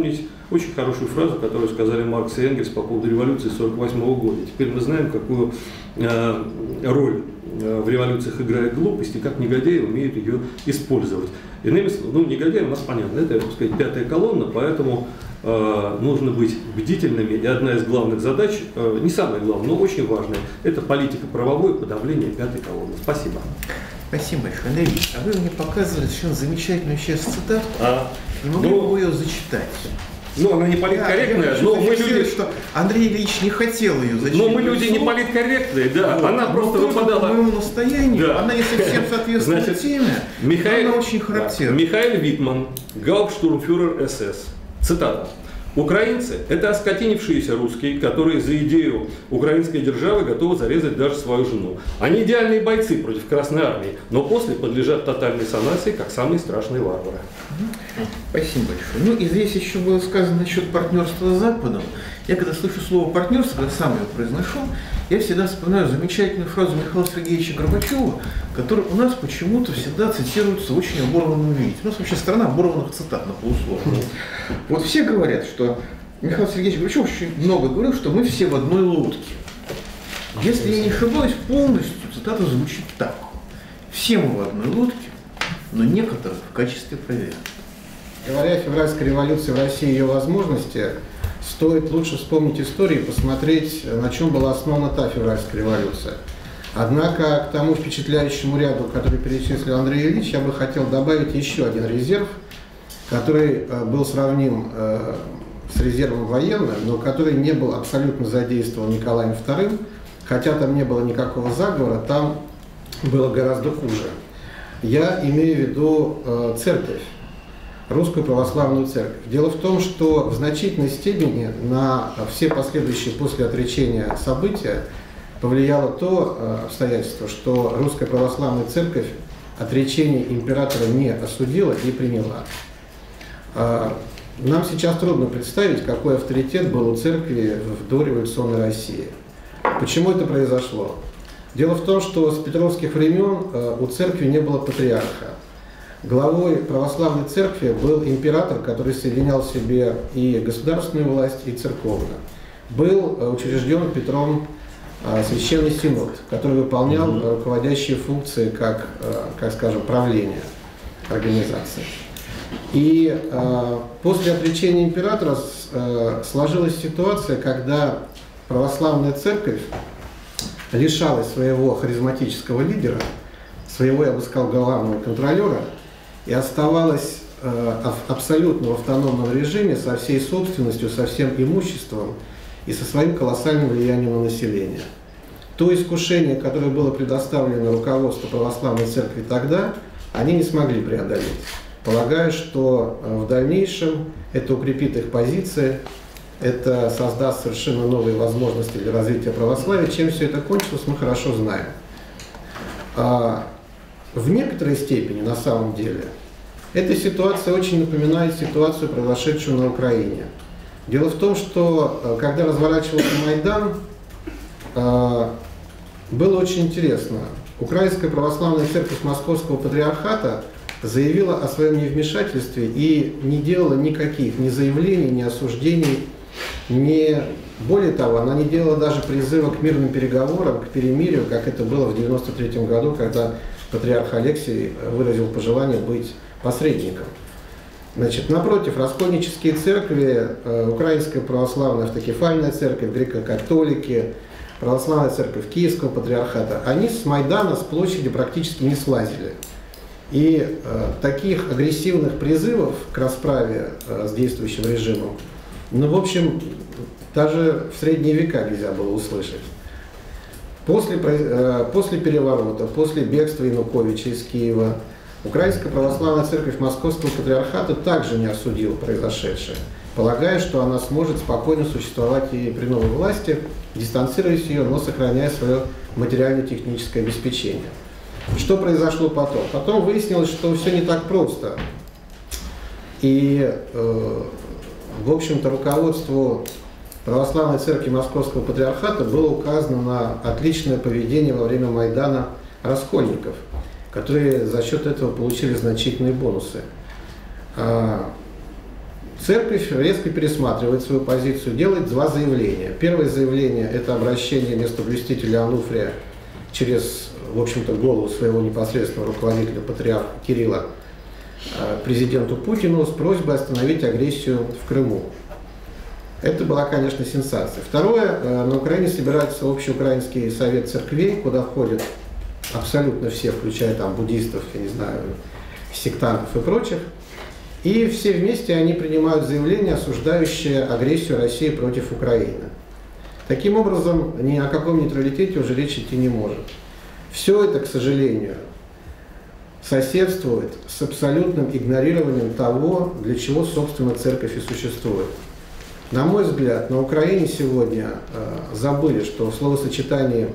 очень хорошую фразу, которую сказали Маркс и Энгельс по поводу революции сорок восьмого года. Теперь мы знаем, какую э, роль в революциях играет глупость и как негодяи умеют ее использовать. Иными словами, ну, негодяи у нас понятно, это, так сказать, пятая колонна, поэтому э, нужно быть бдительными. И одна из главных задач, э, не самая главная, но очень важная, это политика правовое подавление пятой колонны. Спасибо. Спасибо большое. Андрей Ильич, а вы мне показывали совершенно замечательную сейчас цитату. А, Не могли ну, бы вы ее зачитать? Ну, она не политкорректная, Да, но мы зафиксировать, люди... что Андрей Ильич не хотел ее зачитать. Но мы люди не политкорректные, да. Вот. Она просто Но выпадала. по моему настоянию, Да. она не совсем соответствует Значит, теме, Михаил, но она очень характерна. Да. Михаил Витман, гауптштурмфюрер СС. Цитата. «Украинцы – это оскотинившиеся русские, которые за идею украинской державы готовы зарезать даже свою жену. Они идеальные бойцы против Красной Армии, но после подлежат тотальной санации, как самые страшные варвары». Спасибо большое. Ну и здесь еще было сказано насчет партнерства с Западом. Я когда слышу слово партнерство, когда сам его произношу, я всегда вспоминаю замечательную фразу Михаила Сергеевича Горбачева, которая у нас почему-то всегда цитируется в очень оборванном виде. У нас вообще страна оборванных цитат на полусловие. Вот все говорят, что Михаил Сергеевич Горбачев очень много говорил, что мы все в одной лодке. Если я не ошибаюсь, полностью цитата звучит так. Все мы в одной лодке, но некоторых в качестве проверки. Говоря о февральской революции в России и ее возможности, стоит лучше вспомнить историю и посмотреть, на чем была основана та февральская революция. Однако к тому впечатляющему ряду, который перечислил Андрей Ильич, я бы хотел добавить еще один резерв, который был сравним с резервом военным, но который не был абсолютно задействован Николаем вторым, хотя там не было никакого заговора, там было гораздо хуже. Я имею в виду церковь. Русскую православную церковь. Дело в том, что в значительной степени на все последующие после отречения события повлияло то обстоятельство, что Русская православная церковь отречение императора не осудила и приняла. Нам сейчас трудно представить, какой авторитет был у церкви в дореволюционной России. Почему это произошло? Дело в том, что с петровских времен у церкви не было патриарха. Главой православной церкви был император, который соединял в себе и государственную власть, и церковную. Был учрежден Петром священный синод, который выполнял руководящие функции, как, как скажем, правления организации. И после отречения императора сложилась ситуация, когда православная церковь лишалась своего харизматического лидера, своего, я бы сказал, главного контролера, и оставалась э, абсолютно в автономном режиме со всей собственностью, со всем имуществом и со своим колоссальным влиянием на население. То искушение, которое было предоставлено руководству православной церкви тогда, они не смогли преодолеть, полагая, что в дальнейшем это укрепит их позиции, это создаст совершенно новые возможности для развития православия. Чем все это кончилось, мы хорошо знаем. В некоторой степени, на самом деле, эта ситуация очень напоминает ситуацию, произошедшую на Украине. Дело в том, что когда разворачивался Майдан, было очень интересно. Украинская православная церковь Московского патриархата заявила о своем невмешательстве и не делала никаких ни заявлений, ни осуждений, ни... Более того, она не делала даже призыва к мирным переговорам, к перемирию, как это было в девяносто третьем году, когда патриарх Алексий выразил пожелание быть посредником. Значит, напротив, раскольнические церкви, Украинская православная автокефальная церковь, греко-католики, православная церковь Киевского патриархата, они с Майдана, с площади практически не слазили. И э, таких агрессивных призывов к расправе э, с действующим режимом, ну, в общем, даже в средние века нельзя было услышать. После, э, после переворота, после бегства Януковича из Киева, Украинская православная церковь Московского патриархата также не осудила произошедшее, полагая, что она сможет спокойно существовать и при новой власти, дистанцируясь ее, но сохраняя свое материально-техническое обеспечение. Что произошло потом? Потом выяснилось, что все не так просто. И, э, в общем-то, руководству Православной церкви Московского патриархата было указано на отличное поведение во время Майдана раскольников, которые за счет этого получили значительные бонусы. Церковь резко пересматривает свою позицию, делает два заявления. Первое заявление – это обращение местоблюстителя Ануфрия через, в общем-то, голову своего непосредственного руководителя, патриарха Кирилла, президенту Путину с просьбой остановить агрессию в Крыму. Это была, конечно, сенсация. Второе, на Украине собирается общеукраинский совет церквей, куда входят абсолютно все, включая там буддистов, я не знаю, сектантов и прочих. И все вместе они принимают заявление, осуждающее агрессию России против Украины. Таким образом, ни о каком нейтралитете уже речь идти не может. Все это, к сожалению, соседствует с абсолютным игнорированием того, для чего, собственно, церковь и существует. На мой взгляд, на Украине сегодня э, забыли, что в словосочетании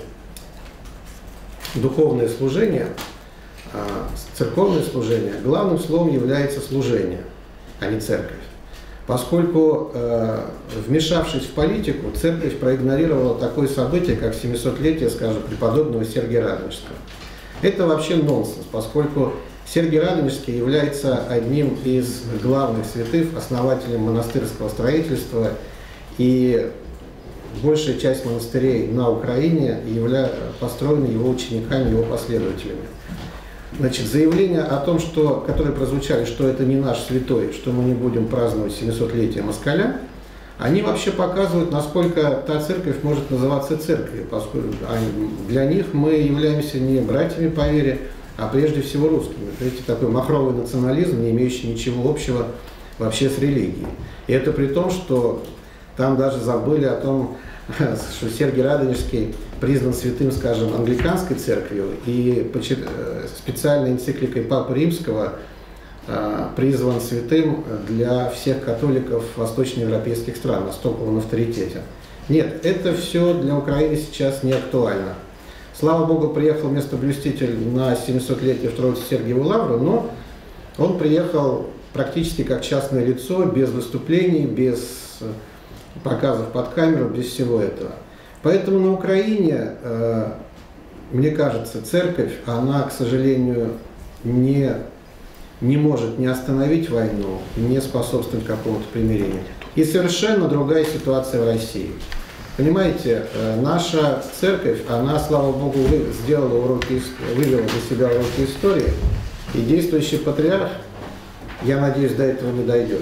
духовное служение, э, церковное служение, главным словом является служение, а не церковь. Поскольку, э, вмешавшись в политику, церковь проигнорировала такое событие, как семисотлетие, скажем, преподобного Сергия Радонежского. Это вообще нонсенс, поскольку Сергий Радонежский является одним из главных святых, основателем монастырского строительства, и большая часть монастырей на Украине явля... построены его учениками, его последователями. Значит, заявления о том, что, которые прозвучали, что это не наш святой, что мы не будем праздновать семисотлетие москаля, они вообще показывают, насколько та церковь может называться церковью, поскольку для них мы являемся не братьями по вере, а прежде всего русскими. Видите, такой махровый национализм, не имеющий ничего общего вообще с религией. И это при том, что там даже забыли о том, что Сергий Радонежский признан святым, скажем, англиканской церковью, и специальной энцикликой Папы Римского призван святым для всех католиков восточноевропейских стран, настолько он авторитетен. Нет, это все для Украины сейчас не актуально. Слава Богу, приехал местоблюститель на семисотлетие в Троице-Сергиеву лавру, но он приехал практически как частное лицо, без выступлений, без показов под камеру, без всего этого. Поэтому на Украине, мне кажется, церковь, она, к сожалению, не, не может не остановить войну, не способствовать какому-то примирению. И совершенно другая ситуация в России. Понимаете, наша церковь, она, слава Богу, сделала уроки, вывела для себя уроки истории, и действующий патриарх, я надеюсь, до этого не дойдет.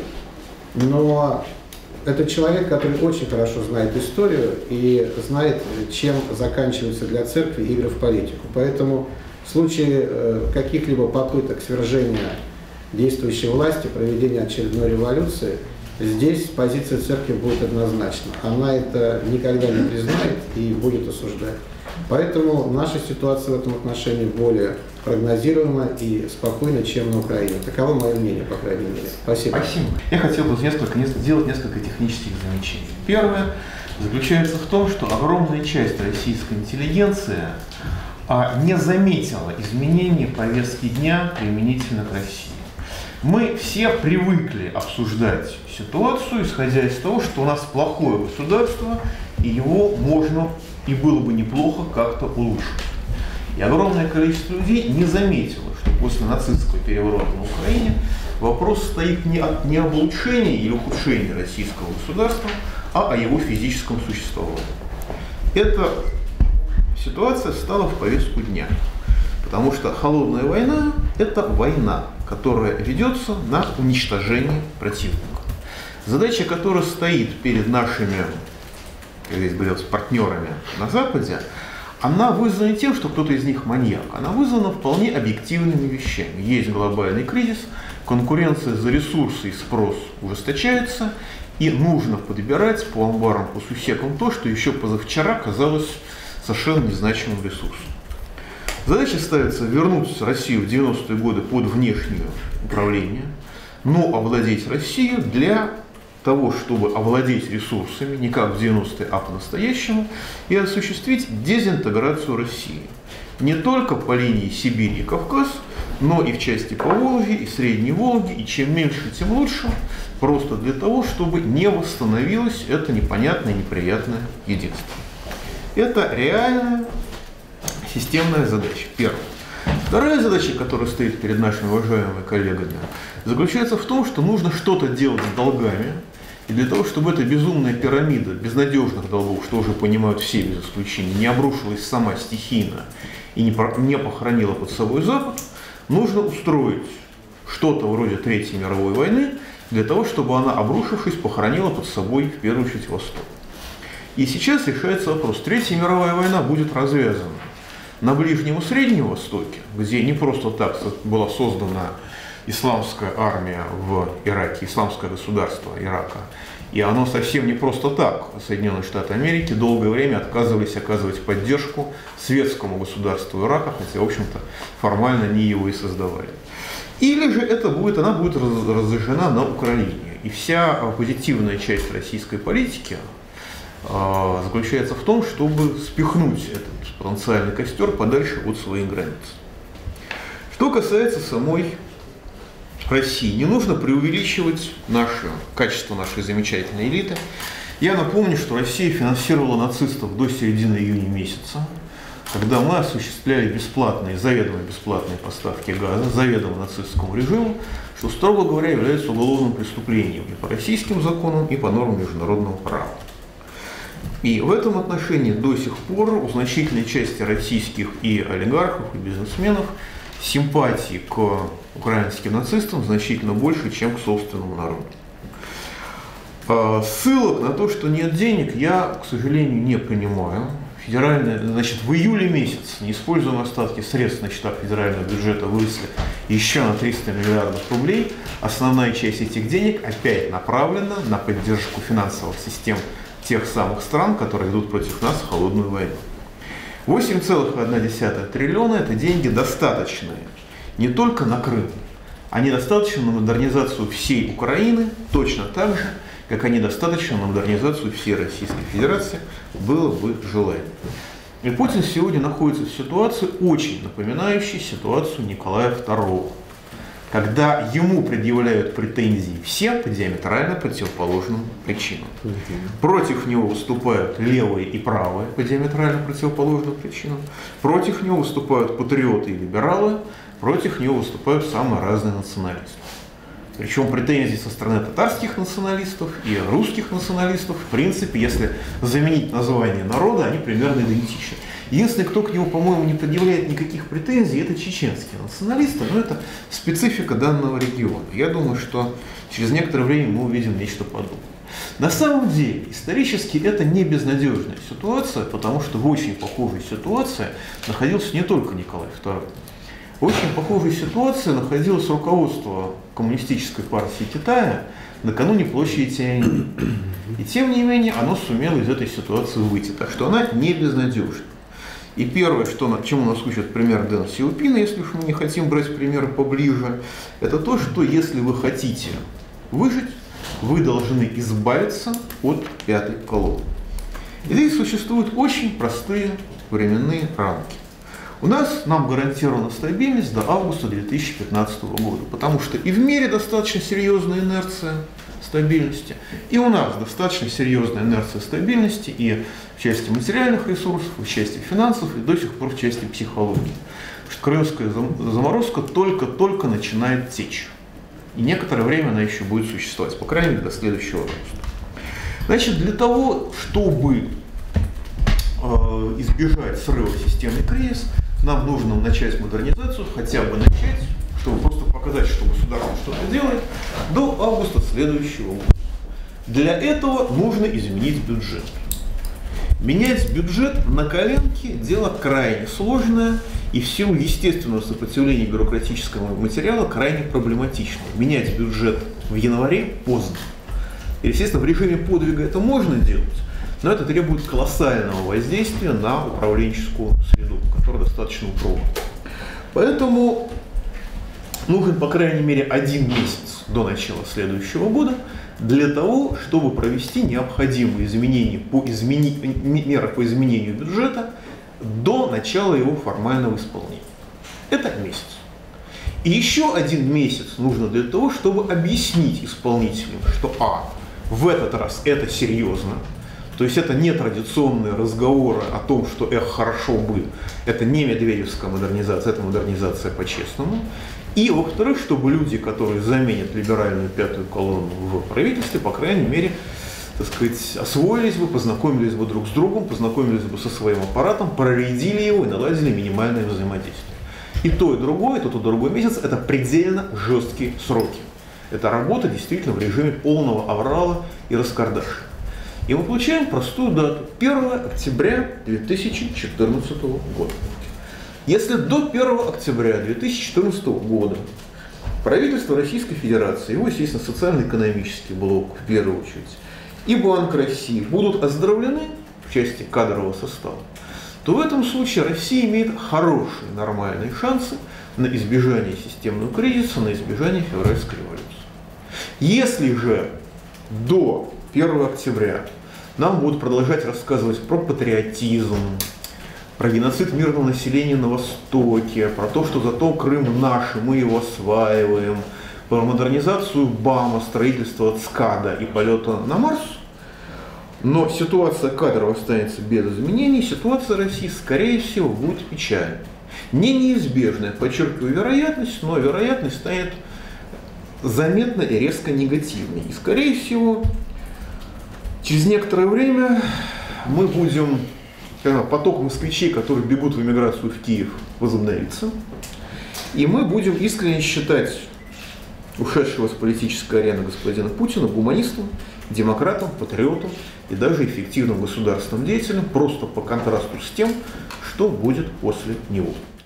Но это человек, который очень хорошо знает историю и знает, чем заканчиваются для церкви игры в политику. Поэтому в случае каких-либо попыток свержения действующей власти, проведения очередной революции, здесь позиция церкви будет однозначна. Она это никогда не признает и будет осуждать. Поэтому наша ситуация в этом отношении более прогнозируема и спокойна, чем на Украине. Таково мое мнение, по крайней мере. Спасибо. Спасибо. Я хотел бы несколько, сделать несколько технических замечаний. Первое заключается в том, что огромная часть российской интеллигенции не заметила изменений повестки дня применительно к России. Мы все привыкли обсуждать ситуацию, исходя из того, что у нас плохое государство, и его можно и было бы неплохо как-то улучшить. И огромное количество людей не заметило, что после нацистского переворота на Украине вопрос стоит не о, не об улучшении или ухудшении российского государства, а о его физическом существовании. Эта ситуация стала в повестку дня, потому что холодная война – это война, которая ведется на уничтожение противника. Задача, которая стоит перед нашими, как здесь говорилось, партнерами на Западе, она вызвана тем, что кто-то из них маньяк. Она вызвана вполне объективными вещами. Есть глобальный кризис, конкуренция за ресурсы и спрос ужесточается, и нужно подбирать по амбарам, по сусекам то, что еще позавчера казалось совершенно незначимым ресурсом. Задача ставится вернуть Россию в девяностые годы под внешнее управление, но овладеть Россией для того, чтобы овладеть ресурсами, не как в девяностые, а по-настоящему, и осуществить дезинтеграцию России. Не только по линии Сибирь и Кавказ, но и в части Поволжья, и Средней Волги, и чем меньше, тем лучше, просто для того, чтобы не восстановилось это непонятное, неприятное единство. Это реальная системная задача. Первое. Вторая задача, которая стоит перед нашими уважаемыми коллегами, заключается в том, что нужно что-то делать с долгами, и для того, чтобы эта безумная пирамида безнадежных долгов, что уже понимают все без исключения, не обрушилась сама стихийно и не похоронила под собой Запад, нужно устроить что-то вроде Третьей мировой войны, для того, чтобы она, обрушившись, похоронила под собой, в первую очередь, Восток. И сейчас решается вопрос. Третья мировая война будет развязана на Ближнем и Среднем Востоке, где не просто так была создана исламская армия в Ираке, исламское государство Ирака. И оно совсем не просто так. Соединенные Штаты Америки долгое время отказывались оказывать поддержку светскому государству Ирака, хотя, в общем-то, формально они его и создавали. Или же это будет, она будет разожжена на Украине. И вся позитивная часть российской политики э, заключается в том, чтобы спихнуть этот потенциальный костер подальше от своих границ. Что касается самой России, не нужно преувеличивать наше, качество нашей замечательной элиты. Я напомню, что Россия финансировала нацистов до середины июня месяца, когда мы осуществляли бесплатные, заведомо бесплатные поставки газа заведомо нацистскому режиму, что, строго говоря, является уголовным преступлением и по российским законам, и по нормам международного права. И в этом отношении до сих пор у значительной части российских и олигархов, и бизнесменов симпатии к украинским нацистам значительно больше, чем к собственному народу. Ссылок на то, что нет денег, я, к сожалению, не принимаю. Федеральные, значит, в июле месяц неиспользуемые остатки средств на счетах федерального бюджета выросли еще на триста миллиардов рублей. Основная часть этих денег опять направлена на поддержку финансовых систем тех самых стран, которые ведут против нас холодную войну. восемь целых одна десятая триллиона – это деньги достаточные не только на Крым, они достаточны на модернизацию всей Украины, точно так же, как они достаточны на модернизацию всей Российской Федерации, было бы желание. И Путин сегодня находится в ситуации, очень напоминающей ситуацию Николая второго, когда ему предъявляют претензии все по диаметрально противоположным причинам. Против него выступают левые и правые по диаметрально противоположным причинам, против него выступают патриоты и либералы, против него выступают самые разные националисты. Причем претензии со стороны татарских националистов и русских националистов, в принципе, если заменить название народа, они примерно идентичны. Единственный, кто к нему, по-моему, не предъявляет никаких претензий, это чеченские националисты, но это специфика данного региона. Я думаю, что через некоторое время мы увидим нечто подобное. На самом деле, исторически это не безнадежная ситуация, потому что в очень похожей ситуации находился не только Николай второй. В очень похожей ситуации находилось руководство Коммунистической партии Китая накануне площади Тяньаньмэнь. И тем не менее оно сумело из этой ситуации выйти, так что она не безнадежна. И первое, что, чему нас учит пример Дэна Сяопина, если уж мы не хотим брать примеры поближе, это то, что если вы хотите выжить, вы должны избавиться от пятой колонны. И здесь существуют очень простые временные рамки. У нас, нам гарантирована стабильность до августа две тысячи пятнадцатого года, потому что и в мире достаточно серьезная инерция стабильности, и у нас достаточно серьезная инерция стабильности и в части материальных ресурсов, и в части финансов, и до сих пор в части психологии. Потому что крымская заморозка только-только начинает течь, и некоторое время она еще будет существовать, по крайней мере, до следующего августа. Значит, для того, чтобы э, избежать срыва системы кризис, нам нужно начать модернизацию, хотя бы начать, чтобы просто показать, что государство что-то делает, до августа следующего года. Для этого нужно изменить бюджет. Менять бюджет на коленке – дело крайне сложное и в силу естественного сопротивления бюрократического материала крайне проблематично. Менять бюджет в январе поздно. И, естественно, в режиме подвига это можно делать, но это требует колоссального воздействия на управленческую среду, которая достаточно упруга. Поэтому нужен, по крайней мере, один месяц до начала следующего года для того, чтобы провести необходимые изменения по измени... меры по изменению бюджета до начала его формального исполнения. Это месяц. И еще один месяц нужно для того, чтобы объяснить исполнителям, что а. в этот раз это серьезно, То есть это не традиционные разговоры о том, что эх, хорошо бы. Это не медведевская модернизация, это модернизация по-честному. И, во-вторых, чтобы люди, которые заменят либеральную пятую колонну в правительстве, по крайней мере, так сказать, освоились бы, познакомились бы друг с другом, познакомились бы со своим аппаратом, проредили его и наладили минимальное взаимодействие. И то, и другое, и тот, и другой месяц – это предельно жесткие сроки. Это работа действительно в режиме полного аврала и раскардаша. И мы получаем простую дату – первое октября две тысячи четырнадцатого года. Если до первого октября две тысячи четырнадцатого года правительство Российской Федерации, его, естественно, социально-экономический блок в первую очередь, и Банк России будут оздоровлены в части кадрового состава, то в этом случае Россия имеет хорошие, нормальные шансы на избежание системного кризиса, на избежание февральской революции. Если же до первого октября нам будут продолжать рассказывать про патриотизм, про геноцид мирного населения на Востоке, про то, что зато Крым наш, и мы его осваиваем, про модернизацию БАМа, строительство ЦКАДа и полета на Марс, но ситуация кадров останется без изменений, ситуация России, скорее всего, будет печальной. Не неизбежная, подчеркиваю, вероятность, но вероятность станет заметно и резко негативной. И, скорее всего, через некоторое время мы будем, поток москвичей, которые бегут в эмиграцию в Киев, возобновится, и мы будем искренне считать ушедшего с политической арены господина Путина гуманистом, демократом, патриотом и даже эффективным государственным деятелем, просто по контрасту с тем, что будет после него.